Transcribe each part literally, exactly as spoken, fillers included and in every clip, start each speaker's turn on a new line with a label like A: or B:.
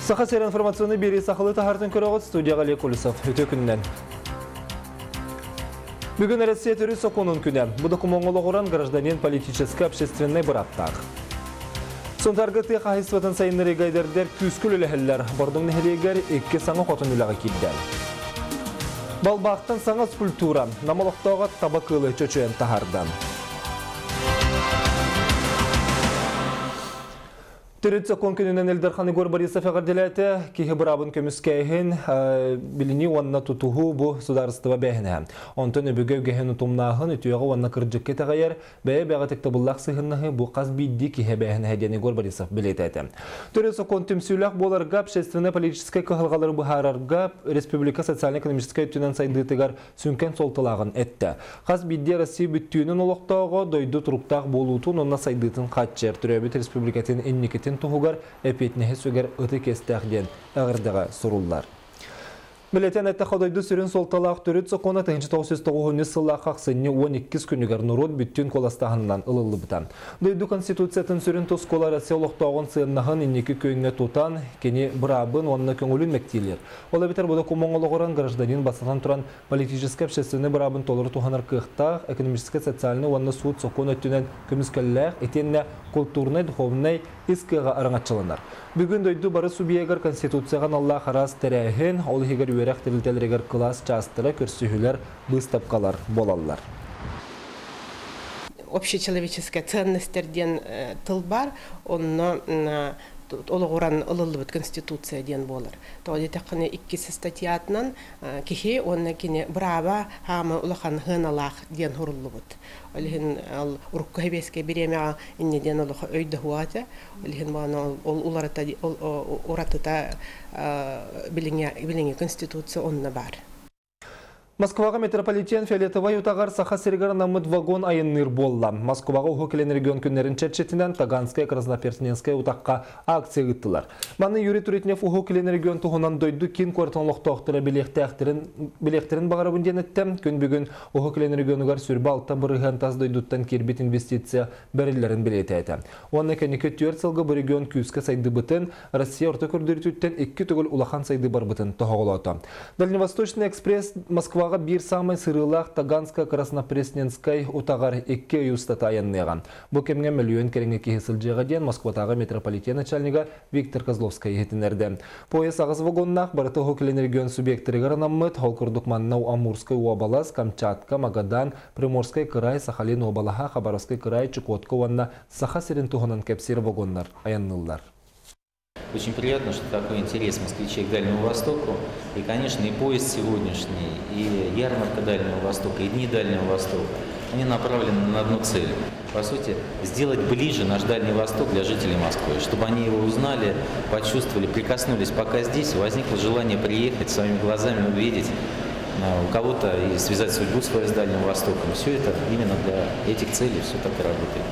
A: Саха сер информационный бери сахалы тахартын көрөгөт студияга Олег Колесов өтө күннен. Бүгін Россия төрі соконун күні. Бұдық моңғолы құран гражданин политический общественный бұраттақ. Сонтарғы тек қайыстыватын сайынлары гайдердер күскіл өліхілер. Бұрдың нәхелегер екі саңы қотын үліға келді. Балбақтың саңа скульптура. Намалықтауға табақылы чөчөен тахардан. Түрет сокон күнінен Элдерхан Игор Борисов әғарделәті кейі бұрабын көміскәйін біліні онына тұтуғы бұ сударыстыва бәйіні. Онтын өбігі өгейін ұтымнағын үтіяғы онына кірджікке тағайыр бәйі бәға текті бұллақ сығынығы бұ қаз бейді кейі бәйіні әден Игор Борисов білет әді. Түрет сокон түмсүләқ боларға общественно-политическай қығылғалары бұхарарға Республика социально-экономическай түнен сайдытығар сүнкен солтылағын әтті. Қаз бейді Россия бүттүйінің олықтауға дойды тұруқтақ болуытын онына сайдытын қатчер. Түребет Республикатын энникетін туғығар әпетнеге сөгер ұты кестәғден әғырдіға сұрулар. Білетен әтті қадайды сүрін солталақ түрет соқона тәңші тоғыз жүз тоғыз сыллақ қақсыны он екі күнігер нұрот бүттін қоластағынан ұлылы бұтан. Дойды конституциятын сүрін тұс қола Россия олықтауғын сыйыннағын енекі күйіңе тұтан, кені бұрабын онына көңілін мәктейлер. Ола бітер бұда көмоңылы құран гражданин басынан тұран политический общественный бұрабын толыр туғанар қықтақ, экономический социальный онына суд соқон өттінен көміскәлләқ, етенне культурный, духовный искыға араңатчылынар. Бүгін дойды бары субъегар конституцияған Аллах арас тәрәйін, ол егер үйерек тірілтелерегер класс частыры көрсүйілер бұстапқалар болалар.
B: Общечеловеческая ценностерден тыл бар, онны олығыран ұлылы бұд конституция ден болыр. Тоғыды тақыны иккесі статьятынан кехе онны кені браба хамы ұлақан ғыналақ ден ғұрылы бұд. Олығын ұрыққа хебеске беремеға иннеден олығы өйді хуаты. Олығын бағына ол ұратыта біліңе конституция онны бар.
A: Москваға метрополитен Фиолетовай утағар саха сергар намыд вагон айынныр болла. Москваға ұхықелен регион күннерін чәтчетінен Таганская, Красноперсненская утаққа акция ғыттылар. Маны Юрий Туретнев ұхықелен регион тұғынан дойды кен кварталлық тоқтыры білектерін бағарабын денеттім. Күн бүгін ұхықелен регионығар сүрбі алта бұрыған таз дойдуттан кербет инвестиция бәрілерін білеті әті. Оны кәнекі түйер сылғы бұл регион күйіскі сайды бұтын, Россия орта көрдірітіттен екі түгіл улахан сайды бар бұтын тұғылауты. Дальневосточный экспресс Москва bir самый сырылақ Таганска Краснопресненскай утағар екі юстата аянныған. Бұл кемге миллион кереңе кейсілжеға ден Москватаға метрополитен начальнига Виктор Козловскай етінерді. Пояс ағыз вагоннақ барыты хокелен регион субъекттері ғаранаммыд, Холкурдук Маннау, Амурскай, Уабалас, Камчатка, Магадан, Приморскай край, Сахалин, Уабалаха, Хабаровскай край, Чукотка, Ванна, Саха Серин туғынан кәпсер вагоннар аяннылар.
C: Очень приятно, что такой интерес москвичей к Дальнему Востоку. И, конечно, и поезд сегодняшний, и ярмарка Дальнего Востока, и дни Дальнего Востока, они направлены на одну цель. По сути, сделать ближе наш Дальний Восток для жителей Москвы, чтобы они его узнали, почувствовали, прикоснулись. Пока здесь возникло желание приехать, своими глазами увидеть, у кого-то и связать судьбу свою с Дальним Востоком. Все это именно для этих целей, все так и работает.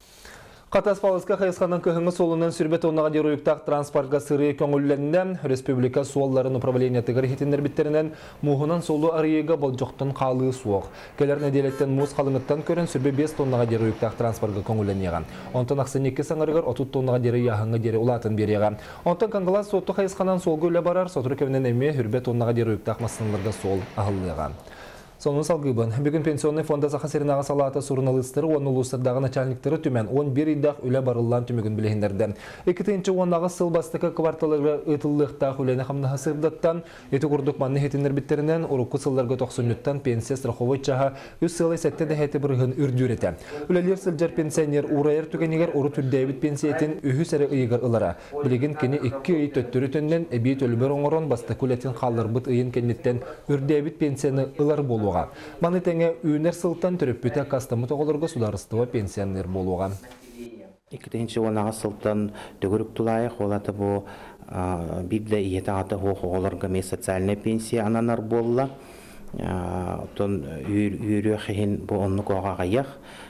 A: Қатас Павловска қайысқанын көхіңі солынан сүрбет онаға дер ұйықтақ транспортға сыры көңілленнен Республика суалларын управления тігір хетіндер біттерінен мұғынан солу арыйыға бұл жоқтың қалы суық. Келер неделеттен мұз қалыңыттан көрін сүрбе бес тоннаға дер ұйықтақ транспортға көңілленеған. Онтан ақсын екі саңырғыр отыз тоннаға дері яғыңы дері ұлатын береға. Онтан қаңғылас сотты қайысқанан солғы өлі барар, сотыр көвінен әме хүрбе тоннаға дер ұйықтақ масынларға сол ағылыған. Сонun салгыбын. Бүгін пенсионный фонда саха серинаға салата сурналыстыры, он улустырдағы начальниктері түмен он бір идақ үлі барылан түмігін білігіндерді. Екітінші онағы сылбастықы кварталығы ұтылықтақ үлені қамнаға сырдаттан, еті күрдік манны хетінер біттерінен, ұрыққы сылларға тоқсынлыттан пенсия страховой чаға үз сылай сәтті де хеті бірғын үрдюреті. Үлелер сылжар пенсионер урайыр түгенегер ұры түрдәйбіт пенсиятин үхі сәрі ұйығыр ұлара. Білігін кені екі үй төттірі түннен әбейт өлібір оңырын басты күлетін қалыр бұт ұйын кеннеттен үрдәйбіт пенсияны ұлар болуға. Маны тәңе үйінер сылттан түріп бүті кастамы тоғылырғы сударыстыва пенсионер болуға.
D: Екітінші онаға сылттан түгірік тұлайық, олаты бұл бидлі иеті аты оғылырға ме социальная пенсия ананар болула. Үйірі қиын бұл онны қоға қайық.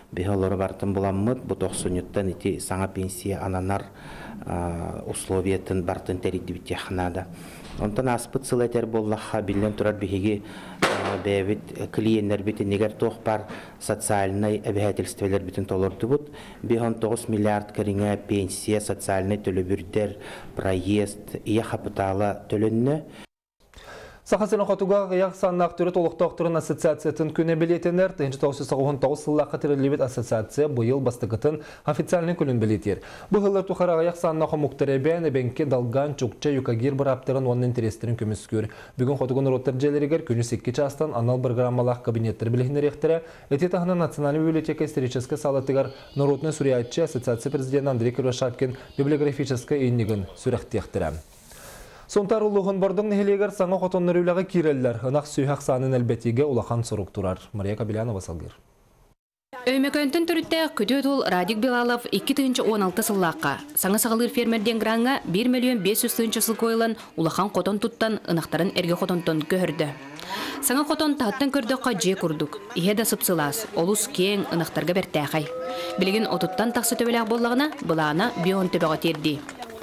D: бихолору бартын буламмыт, бу тохсунюттан ити саңа пенсия ананар условиятын бартын теридибит яхнада. Онтан аспыт сылайтер боллаха билен турар бихиги бэвит клиенттер битин негер тохпар социальный обязательстволар битин толордубут. Бихон тоғыз миллиард киринге пенсия, социальный төлөбүрдер, проезд, ия капитала төлөннө.
A: Сақасының қатуға ғияқ санын ақтыры толықтақтырын ассоциациятын көне білетенер, тоғыз жүз тоқсан тоғыз сыллаққа тірілебет ассоциация бұйыл бастықытын официалinen күлін білетер. Бұғылар тұқара ғияқ санына қомуқтары бән, әбенке далған чөкче юкагир бір аптырын оның интерестерін көміскөр. Бүгін қотығын роттар жәлерігер күні секке частан анал программалақ кабинеттер білігінер ектірі, әте тағына Национальный библиотека историческая салатығар Народный сурьятчы ассоциация президент Андрей Кировшапкин библиографическая үйінігін сүрәқті ектірі. Сонтар ұлығын бардың нәхелегер саңа қотонлар үлігі киреллер, ұнақ сүйхақ санын әлбәтеге ұлақан сұруқ тұрар. Мария Кабелянова салғыр.
E: Өймекөнтін түрітті күдөт ол Радик Белалов эки миң он алты сыллаққа. Саңа сағылыр фермерден гранға бір миллион бес жүз сыл қойылын ұлақан қотон тұттан ұнақтарын әрге қотонтон көрді. Саңа қотон тағыттан көрдіққа же күрдік. Ихеда сыпсылас, олус кең ұнақтарға бәртәқай. Білген отыттан тақсы төбелек болағына бұлағына бион төбеға терді.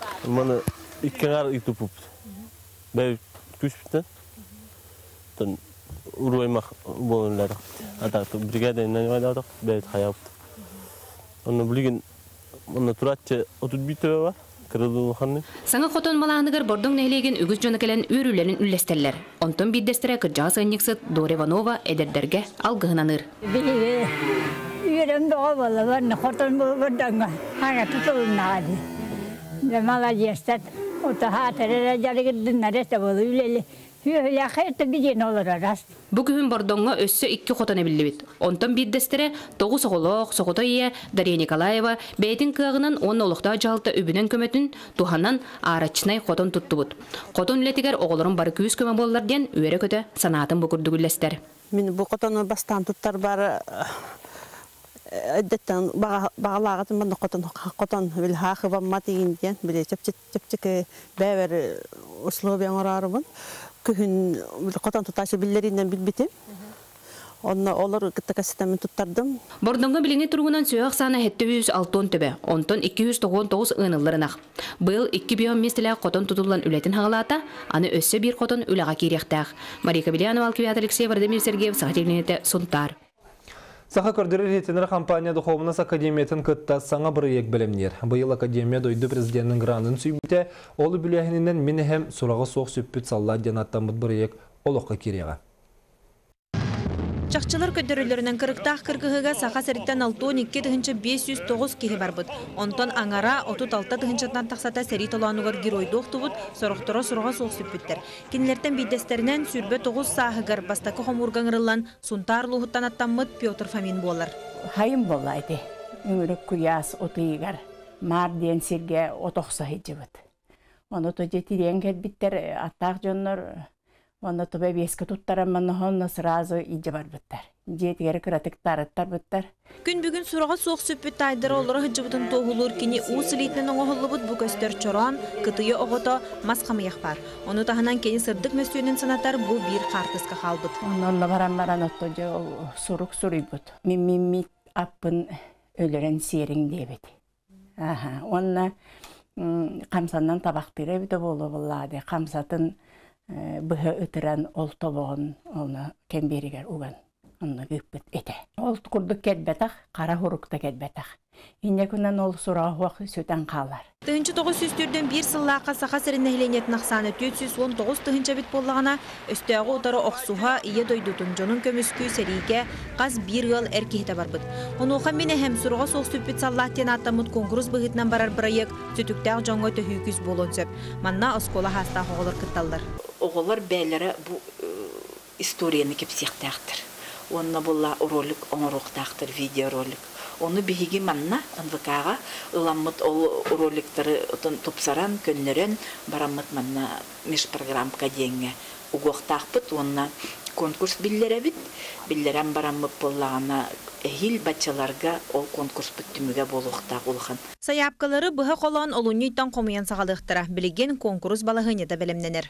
F: Иккенар итупуп. Бәй күш біттен. Тон уруаймақ болынлары. Атақты бригада иннен ғайдадық, бәйт қаяпты. Оны білген, оны тұратчы отыз битөбе бар.
E: Саңа қотон малағынығыр бордың нәйлеген үгіз жоны кәлін өрілерін үлестерлер. Онтын биддестірі күржаға саңнексіт Дори Ванова әдердерге алғығынаныр.
G: Білге, үйерімді оғалы барны қотон болғырдаңға. Хана тұтылынағады. Молодец, ота хатыры жаргырдын нәресте болу үлелі. Үйелі қайырты биден олар араст.
E: Бүгін бордонға өссі ikki қотаны білдібет. Онтан биддестері тоғы соғылық, соғыта ие Дарья Николаева бәйтін кығынан он олықта жалты үбінен көметін туханан арачынай қотон тұтты бұд. Қотон үлетігер оғылырын бары күйіз көмі болылар ден өре көті санатын бұқырды күлестер.
H: Мен бұл қотоны бастан тұттар бары әдеттен бағалағатын банда қотон қотон біл хақы бамма дегенден біле чөп-чөп бәвер условияң орарымын. Күхін қотон тұташы білдерінен білбетім. Онна олар кітті тұттардым.
E: Бордонға біліңе тұрғынан сөйіқ саны хетті жүз алтын төбе, онтон эки жүз тоғыз тоғыз ұйныларынақ. Бұл эки бион местілі қотон тұтылан үлетін ғалата, аны өссі бір қотон үліға керектәқ. Мария Кабелянова, Алкивиат Алексей, Вардемир Сергеев, Сағатевленеті, Сунтар.
A: Саха көрдірі ретінер компания Духовнас Академиятын күтті саңа бірек білімнер. Бұйыл Академия дойды президентінің гранын сүйбіте, олы бүләхінінен мені hem сұрағы соқ сөппіт салла денаттан бұд бірек олыққа кереға.
I: Чақчылар көдірілерінен кырықтақ кыргығыға сақа сәріттен алтын эки мың бес жүз тогуз кеге бар бұд. Онтон аңара отыз алты тығыншатынан тақсата сәрі толануғар геройды оқты бұд, сұрықтыра сұрға соқ сөппіттер. Кенілерден бейдестерінен сүрбе тоғыз сағығар бастақы қомурғаңырылан Сунтар лұғыттан аттанмыд Петр Фомин болар.
G: Хайым болайды. Үңірік күяс отыйығар. Мар ден серге отоқса хеджі бұд. Оны то жетирен кәдбіттер аттақ жонлар. Оны тобе беске туттараман хонна сразу иже бар буттар. Жетигер кратык тарыттар буттар.
I: Күн бүгүн сурага соқ сөппүт тайдыр олары хыжыбытын тоғулур кини усылитнен оңолубут бу көстөр чорон, кытыйы огото масқамыяк бар. Оны таханан кени сырдык мәсүйөнен санатар бу бир картыска халбыт.
G: Оннан баран баран отто же сурук сурыйбут. Мин мин мит аппын өлөрен сериң дебет. Аха, онна камсаннан табактыра бите болу буллады. Камсатын бұғы үтірен ол тобығын оны кемберігер уған оны гүппіт еті. Ол күрдік кәдбәтақ, қара хұрықта кәдбәтақ. Инне күнен ол сұрағы уақ сөтен қалар.
I: Тыгынчы тоғыз жүз түрден бір сыллаққа сақа сәрін нәхіленетін ақсаны төрт жүз он тоғыз тыгынча бет болағына өстіғі отары оқсуға ие дойдутын жонын көміскүй сәриге қаз бір ғыл әркейті бар бұд. Оны оған мені әм сұрға соқ сөппет саллақтен аттамыд конкурс бұғытынан барар бірайық сөтіктәқ жоңға төхүйкіз болын сөп. Манна оскола хаста оғылыр кытталдар.
J: Оғылыр бәлері бұл историяны кепсияқтақтыр. Онына бұлла ролик, оңыруқтақтыр, видеоролик. Оны бігігі манна ынвыкаға ыламмыт ол роликтары топсаран, көнлерен бараммыт манна меж программка денге. Уғуқтақпыт, онына конкурс биллері бит. Биллерен бараммыт боллағына әйіл бачаларға ол конкурс бүттіміге болуқтақ олған.
I: Саяпқалары бұғы қолан олуниттан қомыян сағалықтыра. Білеген конкурс балығыне да білімненер.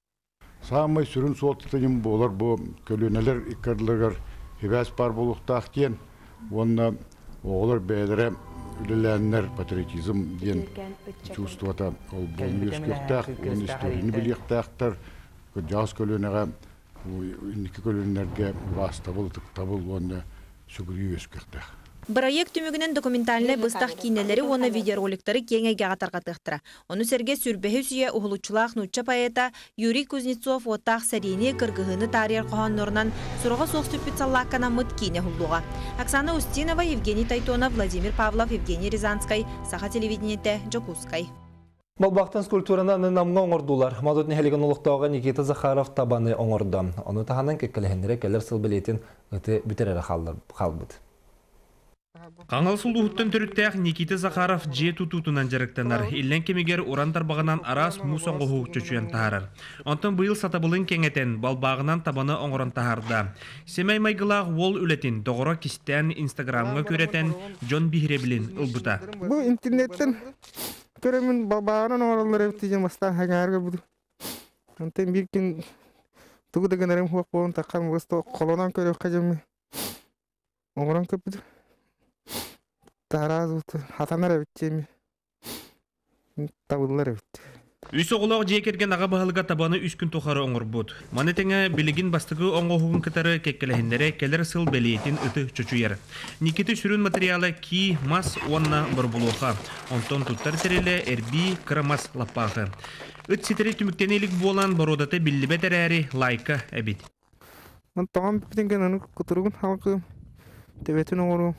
K: Самый сүрін солтытыным болар бұл көлінелер иккарлығыр хевәс бар болуқтақ кен. Онына оғылар бәдірі үлеләннер патриотизм ден чувствота ол болны өскөктәк, оны историяны білектәктір, жаз көлінеға, инекі көлінерге васта бол, тұқта бол, оны сүгірі өскөктәк.
I: Проект түмігінен документальный бұстақ кейнелері оны видеороликтары кеңеге қатарға тұқтыра. Оны сәрге сүрбәхі сүйе ұғылучылақ нұтча поэта Юрий Кузнецов оттақ сәріне кыргығыны тарихар қоған нұрынан сұрға соқ сүрпет саллаққана мұт кейне хұлдуға. Оксана Устинова, Евгений Тайтонов, Владимир Павлов, Евгений Рязанскай, Саха телевидениеті Джокускай.
A: Балбақтан скульптураны намға оңырдулар. Мадут нехелеген ұлықтауға Никита Захаров табаны оңырды. Оны тағанан кеккілігіндері кәлер сыл білетін үті бүтерері қалбыд.
L: Қаңал сұлдуғыттан түріктәқ Никита Захаров же тұтутынан жарықтанар. Илен кемегер орандар бағынан арас мұсон ғұғы чөчуен тағарар. Онтын бұйыл сатабылын кеңетен балбағынан табаны оңырын тағарда. Семей майғылақ ол үлетін доғыра кистен инстаграмға көретен Джон Бихребілін ұлбыта.
M: Бұл интернеттен көремін балбағынан оңырылыр өптейден бастан хаңарға бұды. Онтын бір кен тұғыдығын әрім хуақ болын таққан бұсты қолынан көрек қажамы оңырын көпіді. Таразы хатанар өттемі, табылылар өтті.
L: Үйсі оғылау жекерген аға бағылыға табаны үш күн тоқары оңыр бұд. Манетеңе білігін бастығы оңғығын кітары кеккелігіндері келер сыл бәлейтін үті чөчуер. Никиті сүрін материалы ки, мас, онна бір бұлуға. Онтон тұттар сәрелі әрбі қырамас лаппағы. Үт сетері түміктенелік болан бородаты білібет әрі лайка әбет.
M: Тоған бітінген оны күтірігін халқы төбетін оңыру.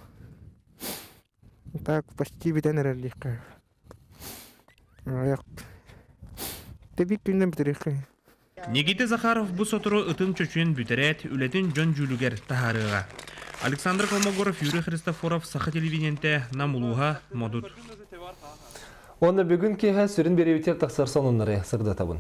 M: Так почти битен эрелдик. Аяк. Тебик күнден битерик.
L: Никита Захаров бу сотуру ытын чөчүен бүтерет, үлетін Джон Жүлүгер тахарыга. Александр Колмогоров, Юрий Христофоров, Саха телевидениенте Намулуга, Модут.
A: Оны бүгін кейхә сүрін береуітер тақсар сонынлары сырда табын.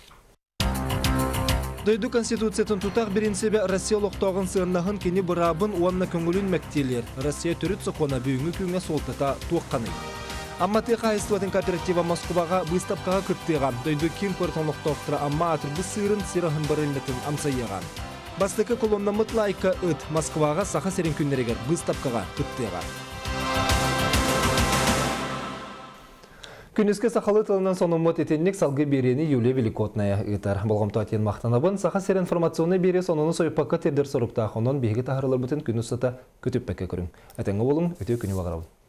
A: Дойду Конституциятын тутақ бірінсебе Россия лоқтағын сырнағын кені бұрабын уанна көңілін мәктелер. Россия түріт сұқона бүйіңі күңе солтыта туаққаны. Амматы қайыстуатын кооператива Москваға бұйстапқаға күттіған. Дойду кен көртон лоқтақтыра амма атырбы сырын сирахын барылметін амсайыған. Бастықы колонна мұтлайка үт Москваға сақа серін күннерегер бұйстапқаға күттіған. Күніске сақалы тылынан сонымыт етеннік салғы берені Юлия Великотная етар. Болғымта атен мақтанабын, сақа сер информационны бере сонуны сойпаққа тердер сұрыпта. Онын бейгі тағырылар бұтын күні сата көтіп бәкке көрін. Әтеңі болың, өте күні бағырауын.